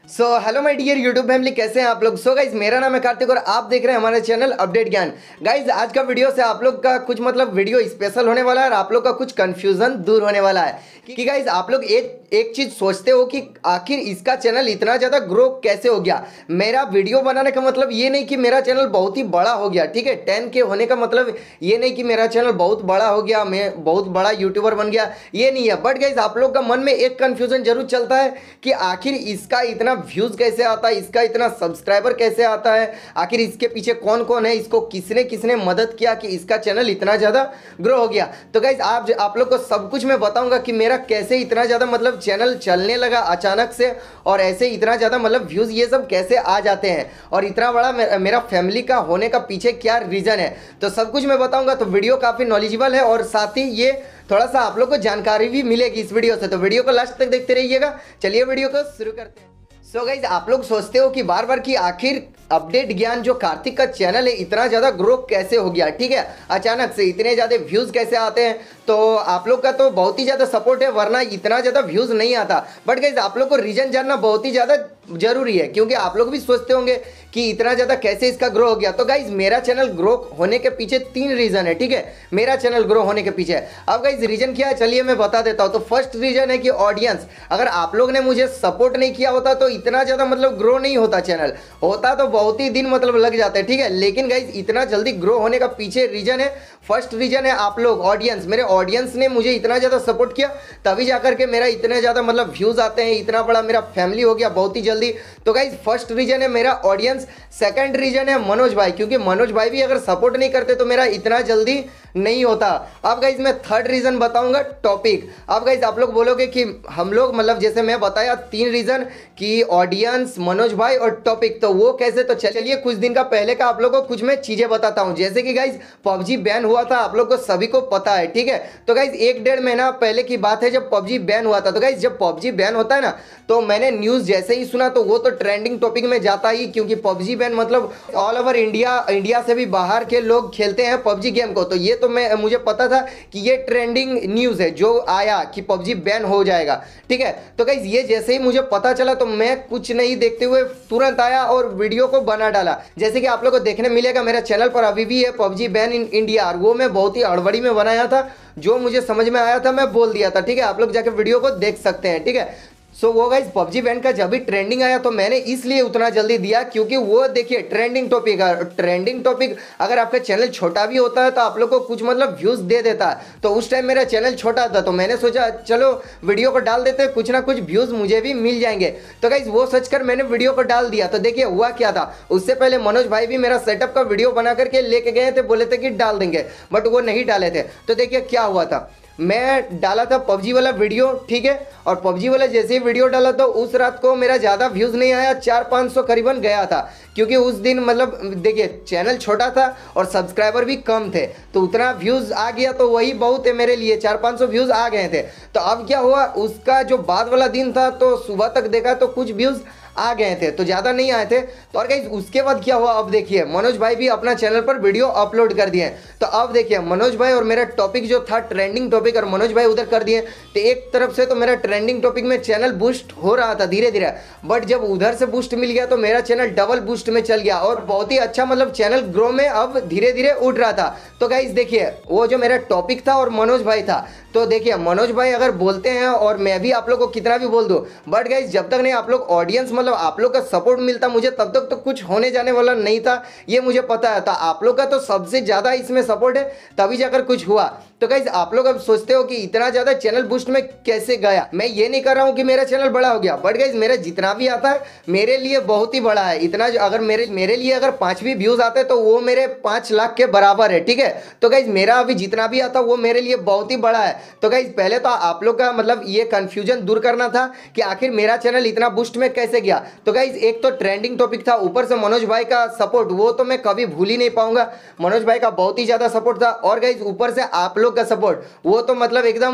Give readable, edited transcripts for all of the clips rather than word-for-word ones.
Hello my dear YouTube family, कैसे हैं आप लोग। गाइज मेरा नाम है कार्तिक और आप देख रहे हैं हमारे चैनल अपडेट ज्ञान। गाइज आज का वीडियो से आप लोग का कुछ वीडियो स्पेशल होने वाला है और आप लोग का कुछ कंफ्यूजन दूर होने वाला है कि गाइज आप लोग एक चीज सोचते हो कि आखिर इसका चैनल इतना ज़्यादा ग्रो कैसे हो गया। मेरा वीडियो बनाने का मतलब ये नहीं कि मेरा चैनल बहुत ही बड़ा हो गया, ठीक है। 10K होने का मतलब ये नहीं कि मेरा चैनल बहुत बड़ा हो गया, मैं बहुत बड़ा यूट्यूबर बन गया, ये नहीं है। बट गाइज आप लोग का मन में एक कंफ्यूजन जरूर चलता है कि आखिर इसका इतना व्यूज कैसे आता है, इसका इतना सब्सक्राइबर कैसे आता है, आखिर इसके पीछे कौन कौन है, इसको किसने किसने मदद किया कि इसका चैनल इतना ज़्यादा ग्रो हो गया। तो गाइज आप लोग को सब कुछ मैं बताऊंगा कि मेरा कैसे इतना ज़्यादा चैनल चलने लगा अचानक से, और ऐसे इतना ज़्यादा व्यूज़ ये सब कैसे आ जाते हैं, और इतना बड़ा मेरा फैमिली का होने का पीछे क्या रीज़न है, तो सब कुछ मैं बताऊंगा। तो वीडियो काफ़ी नॉलेजेबल है और साथ ही ये थोड़ा सा आप लोग को जानकारी भी मिलेगी इस वीडियो से, तो वीडियो को लास्ट तक देखते रहिएगा। चलिए वीडियो को शुरू करते हैं। गाइज आप लोग सोचते हो कि बार बार कि आखिर अपडेट ज्ञान जो कार्तिक का चैनल है इतना ज़्यादा ग्रो कैसे हो गया, ठीक है, अचानक से इतने ज़्यादा व्यूज़ कैसे आते हैं। तो आप लोग का तो बहुत ही ज़्यादा सपोर्ट है, वरना इतना ज़्यादा व्यूज़ नहीं आता। बट गाइज आप लोग को रीज़न जानना बहुत ही ज़्यादा जरूरी है, क्योंकि आप लोग भी सोचते होंगे कि इतना ज़्यादा कैसे इसका ग्रो हो गया। तो गाइज मेरा चैनल ग्रो होने के पीछे 3 रीज़न है, ठीक है, मेरा चैनल ग्रो होने के पीछे। अब गाइज रीज़न क्या है चलिए मैं बता देता हूँ। तो फर्स्ट रीज़न है कि ऑडियंस, अगर आप लोग ने मुझे सपोर्ट नहीं किया होता तो इतना ज़्यादा ग्रो नहीं होता, चैनल होता तो बहुत ही दिन लग जाते हैं, ठीक है। लेकिन गाइज इतना जल्दी ग्रो होने का पीछे रीज़न है, फर्स्ट रीज़न है आप लोग, ऑडियंस। मेरे ऑडियंस ने मुझे इतना ज़्यादा सपोर्ट किया तभी जाकर के मेरा इतने ज़्यादा व्यूज़ आते हैं, इतना बड़ा मेरा फैमिली हो गया बहुत ही जल्दी। तो गाइज फर्स्ट रीज़न है मेरा ऑडियंस। सेकंड रीज़न है मनोज भाई, क्योंकि मनोज भाई भी अगर सपोर्ट नहीं करते तो मेरा इतना जल्दी नहीं होता। अब गाइज मैं थर्ड रीज़न बताऊंगा, टॉपिक। अब गाइज आप लोग बोलोगे कि हम लोग जैसे मैं बताया 3 रीज़न कि ऑडियंस, मनोज भाई और टॉपिक, तो वो कैसे। तो चलिए कुछ दिन का पहले का आप लोगों को कुछ मैं चीज़ें बताता हूँ। जैसे कि गाइज पबजी बैन हुआ था, आप लोग को सभी को पता है, ठीक है। तो गाइज 1-1.5 महीना पहले की बात है जब पबजी बैन हुआ था। तो गाइज जब पबजी बैन होता है ना, तो मैंने न्यूज़ जैसे ही सुना तो वो तो ट्रेंडिंग टॉपिक में जाता ही, क्योंकि PUBG ban all over India से भी बाहर के लोग खेलते हैं पबजी गेम को। तो ये तो मुझे पता था कि ये ट्रेंडिंग न्यूज़ है जो आया कि पबजी बैन हो जाएगा, ठीक है। तो गाइज ये जैसे ही मुझे पता चला तो मैं कुछ नहीं देखते हुए तुरंत आया और वीडियो को बना डाला। जैसे कि आप लोगों को देखने मिलेगा मेरा चैनल पर अभी भी है पबजी बैन इन इंडिया, और वो मैं बहुत ही हड़बड़ी में बनाया था, जो मुझे समझ में आया था मैं बोल दिया था, ठीक है। आप लोग जाके वीडियो को देख सकते हैं, ठीक है। वो गाइज पबजी बैन का जब भी ट्रेंडिंग आया तो मैंने इसलिए उतना जल्दी दिया क्योंकि वो देखिए ट्रेंडिंग टॉपिक है। ट्रेंडिंग टॉपिक अगर आपका चैनल छोटा भी होता है तो आप लोग को कुछ व्यूज़ दे देता है। तो उस टाइम मेरा चैनल छोटा था तो मैंने सोचा चलो वीडियो को डाल देते हैं, कुछ ना कुछ व्यूज़ मुझे भी मिल जाएंगे। तो गाइज वो सोचकर मैंने वीडियो को डाल दिया। तो देखिए हुआ क्या था, उससे पहले मनोज भाई भी मेरा सेटअप का वीडियो बना करके लेके गए थे, बोले थे कि डाल देंगे, बट वो नहीं डाले थे। तो देखिए क्या हुआ था, मैं डाला था पबजी वाला वीडियो, ठीक है, और पबजी वाला जैसे ही वीडियो डाला तो उस रात को मेरा ज़्यादा व्यूज़ नहीं आया, 400-500 करीबन गया था, क्योंकि उस दिन देखिए चैनल छोटा था और सब्सक्राइबर भी कम थे, तो उतना व्यूज़ आ गया तो वही बहुत है मेरे लिए, 400-500 व्यूज़ आ गए थे। तो अब क्या हुआ, उसका जो बाद वाला दिन था तो सुबह तक देखा तो कुछ व्यूज़ आ गए थे, तो ज़्यादा नहीं आए थे। तो और गाइस उसके बाद क्या हुआ, अब देखिए मनोज भाई भी अपना चैनल पर वीडियो अपलोड कर दिए। तो अब देखिए मनोज भाई और मेरा टॉपिक जो था ट्रेंडिंग टॉपिक, और मनोज भाई उधर कर दिए, तो एक तरफ से तो मेरा ट्रेंडिंग टॉपिक में चैनल बूस्ट हो रहा था धीरे धीरे, बट जब उधर से बूस्ट मिल गया तो मेरा चैनल डबल बूस्ट में चल गया और बहुत ही अच्छा चैनल ग्रो में अब धीरे धीरे उठ रहा था। तो गाइस देखिए वो जो मेरा टॉपिक था और मनोज भाई था, तो देखिए मनोज भाई अगर बोलते हैं और मैं भी आप लोग को कितना भी बोल दूं, बट गाइस जब तक नहीं आप लोग ऑडियंस आप लोग का सपोर्ट मिलता मुझे, तब तक तो कुछ होने जाने वाला नहीं था, ये मुझे पता है। तो आप लोग का तो सबसे ज़्यादा इसमें सपोर्ट है, तभी जाकर कुछ हुआ। तो गाइस आप लोग अब सोचते हो कि इतना ज़्यादा चैनल बूस्ट में कैसे गया। मैं ये नहीं कर रहा हूँ कि मेरा चैनल बड़ा हो गया, बट गाइस मेरा जितना भी आता है मेरे लिए बहुत ही बड़ा है। इतना अगर मेरे लिए अगर 5 भी व्यूज़ आते हैं तो वो मेरे 5 लाख के बराबर है, ठीक है। तो गाइस मेरा अभी जितना भी आता वो मेरे लिए बहुत ही बड़ा है। तो गाइस पहले तो आप लोग का ये कंफ्यूजन दूर करना था कि आखिर मेरा चैनल इतना बूस्ट में कैसे गया। तो गाइस एक तो ट्रेंडिंग टॉपिक था, ऊपर से मनोज भाई का सपोर्ट, वो तो मैं कभी भूल ही नहीं पाऊंगा। मनोज भाई का बहुत ही ज़्यादा सपोर्ट था, और गाइस ऊपर से आप लोग का सपोर्ट, वो तो एकदम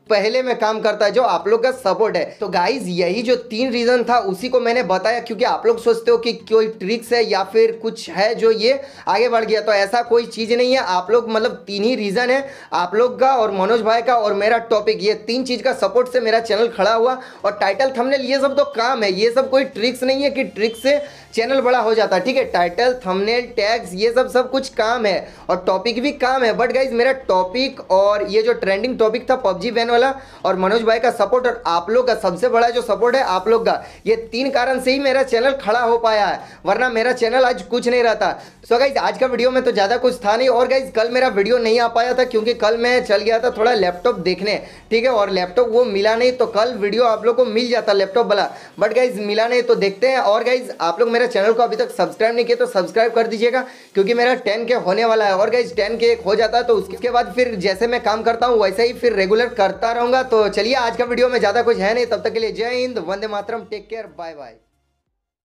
पहले में काम करता है, जो आप लोग का सपोर्ट है। तो गाइज यही जो 3 रीजन था उसी को मैंने बताया, क्योंकि आप लोग सोचते हो कि कोई ट्रिक्स है या फिर कुछ है जो ये आगे बढ़ गया, तो ऐसा कोई चीज नहीं है। आप लोग मतलब 3 ही रीजन है, आप लोग का और मनोज भाई का और मेरा टॉपिक, ये 3 चीज का सपोर्ट से मेरा चैनल खड़ा हुआ। और टाइटल थंबनेल ये सब तो काम है, ये सब कोई ट्रिक्स नहीं है कि ट्रिक से चैनल बड़ा हो जाता है, ठीक है। टाइटल थंबनेल टैग्स ये सब कुछ काम है और टॉपिक भी काम है। बट गाइज मेरा टॉपिक और ये जो ट्रेंडिंग टॉपिक था पबजी बैन वाला और मनोज भाई का सपोर्ट और आप लोग का सबसे बड़ा जो सपोर्ट है आप लोग का, ये 3 कारण से ही मेरा चैनल खड़ा हो पाया है, वरना मेरा चैनल आज कुछ नहीं रहता। सो गाइज आज का वीडियो में तो ज़्यादा कुछ था नहीं। और गाइज कल मेरा वीडियो नहीं आ पाया था क्योंकि कल मैं चल गया था थोड़ा लैपटॉप देखने, ठीक है, और लैपटॉप वो मिला नहीं, तो कल वीडियो आप लोग को मिल जाता लैपटॉप वाला, बट गाइज मिला नहीं। तो देखते हैं। और गाइज आप लोग मेरे चैनल को अभी तक सब्सक्राइब नहीं किया तो सब्सक्राइब कर दीजिएगा, क्योंकि मेरा 10K होने वाला है। और गाइज 10K हो जाता है तो उसके बाद फिर जैसे मैं काम करता हूँ वैसे ही फिर रेगुलर करता रहूंगा। तो चलिए आज का वीडियो में ज़्यादा कुछ है नहीं, तब तक के लिए जय हिंद, वंदे मातरम, टेक केयर, बाय बाय।